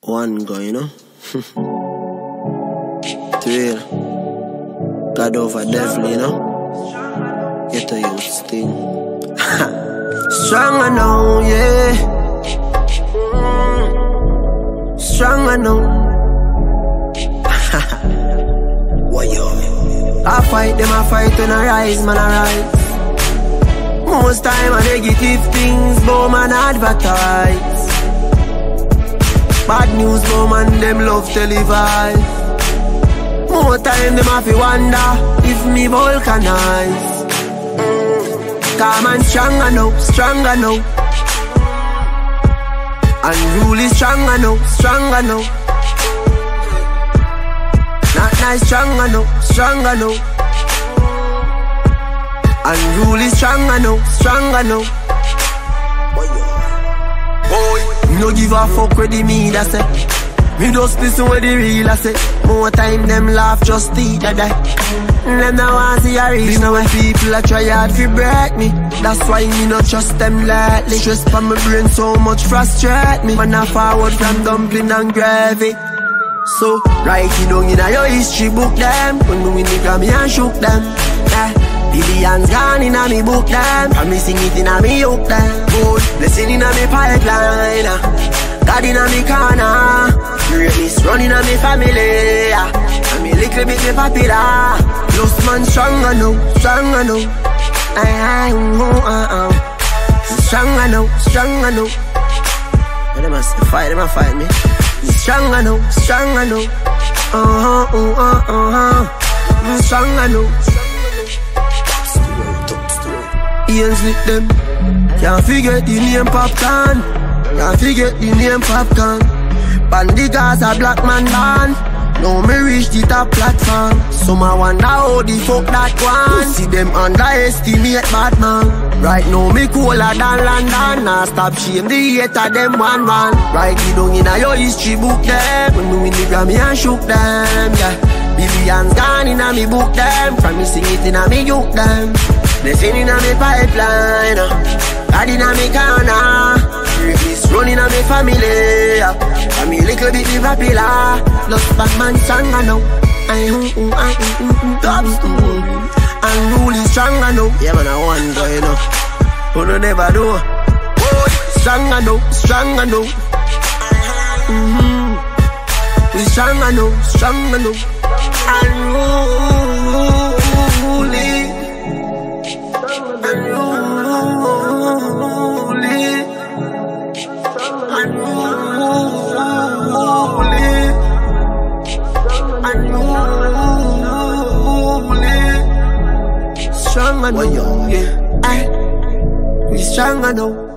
One go, you know. Real. God over devil, you know. Get a youth sting. Stronger now, yeah. Stronger now. What yo? I fight them, I fight when I rise, man, I rise. Most time I negative things, but man advertise. Bad news, but man them love televise. More time them have to wonder if me vulcanize. Calm and stronger now, stronger now. Unruly stronger now, stronger now. Not nice stronger now, stronger now. Unruly stronger now, stronger now. Boy, no give a fuck with the me that say. Me just listen with the real I say. More time them laugh just eat that die. Them now want see a reach. Now when people a try hard to break me, that's why me not trust them lightly. Stress for my brain so much frustrate me. Man I forward from dumpling and gravy. So write it down in your history book them. When me win the Grammy and shook them. Billions gone in a me book them. And me sing it in a me hook them. Good blessing in a me pipeline. God in a me corner. Greatness running a me family. And me little bit me popular. Lost man stronger now, stronger now. Stronger now, stronger now. Them a fight, them a fight me. Stronger now, stronger now. Stronger now. Ears lick them. Can't forget the name Popcaan. Can't forget the name Popcaan. Bandigas a black man band. Now me reach the top platform. Some a wonder how the fuck that one. See them underestimate bad man. Right now me cooler than London. Nah stop shame the hater them one. Write it down in your history book them. When me win the Grammy and shook them, yeah. Billions gone in a me book them. From me sing it in a me youth them. Blessing in a me pipeline. God in a me corner. Greatness running a me family. And me little bit me popular. Lost bad man stronger now. Unruly stronger now. Yeah man, I want go, you know. Who don't never do. Stronger now, stronger now. We stronger now, stronger now. Unruly. Stronger now, yeah. We stronger now.